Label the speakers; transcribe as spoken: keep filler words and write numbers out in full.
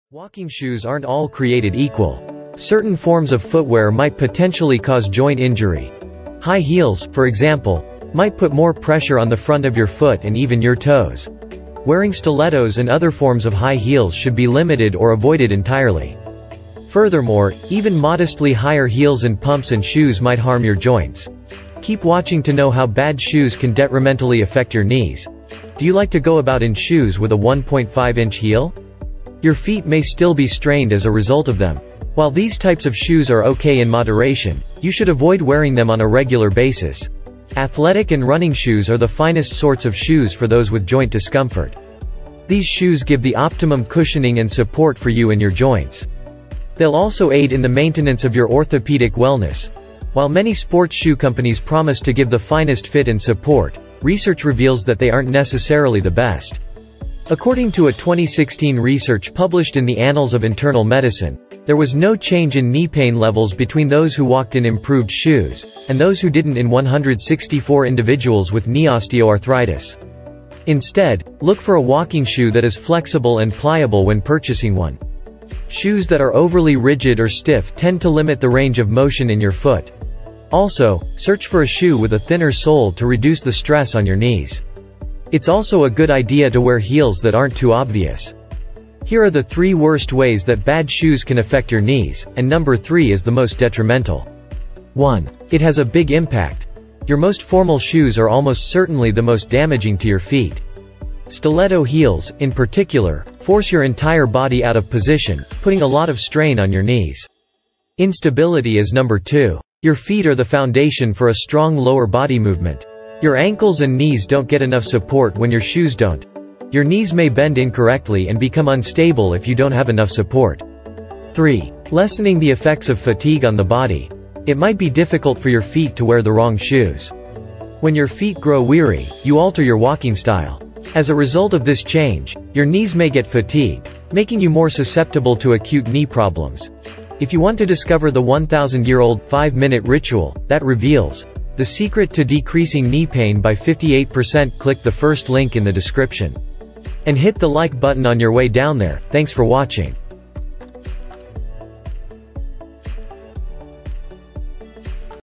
Speaker 1: Walking shoes aren't all created equal. Certain forms of footwear might potentially cause joint injury. High heels, for example, might put more pressure on the front of your foot and even your toes. Wearing stilettos and other forms of high heels should be limited or avoided entirely. Furthermore, even modestly higher heels and pumps and shoes might harm your joints. Keep watching to know how bad shoes can detrimentally affect your knees. Do you like to go about in shoes with a one point five inch heel? Your feet may still be strained as a result of them. While these types of shoes are okay in moderation, you should avoid wearing them on a regular basis. Athletic and running shoes are the finest sorts of shoes for those with joint discomfort. These shoes give the optimum cushioning and support for you and your joints. They'll also aid in the maintenance of your orthopedic wellness. While many sports shoe companies promise to give the finest fit and support, research reveals that they aren't necessarily the best. According to a twenty sixteen research published in the Annals of Internal Medicine, there was no change in knee pain levels between those who walked in improved shoes, and those who didn't in one hundred sixty-four individuals with knee osteoarthritis. Instead, look for a walking shoe that is flexible and pliable when purchasing one. Shoes that are overly rigid or stiff tend to limit the range of motion in your foot. Also, search for a shoe with a thinner sole to reduce the stress on your knees. It's also a good idea to wear heels that aren't too obvious. Here are the three worst ways that bad shoes can affect your knees, and number three is the most detrimental. one. It has a big impact. Your most formal shoes are almost certainly the most damaging to your feet. Stiletto heels, in particular, force your entire body out of position, putting a lot of strain on your knees. Instability is number two. Your feet are the foundation for a strong lower body movement. Your ankles and knees don't get enough support when your shoes don't. Your knees may bend incorrectly and become unstable if you don't have enough support. three. Lessening the effects of fatigue on the body. It might be difficult for your feet to wear the wrong shoes. When your feet grow weary, you alter your walking style. As a result of this change, your knees may get fatigued, making you more susceptible to acute knee problems. If you want to discover the one thousand year old five minute ritual that reveals the secret to decreasing knee pain by fifty-eight percent, click the first link in the description. And hit the like button on your way down there. Thanks for watching.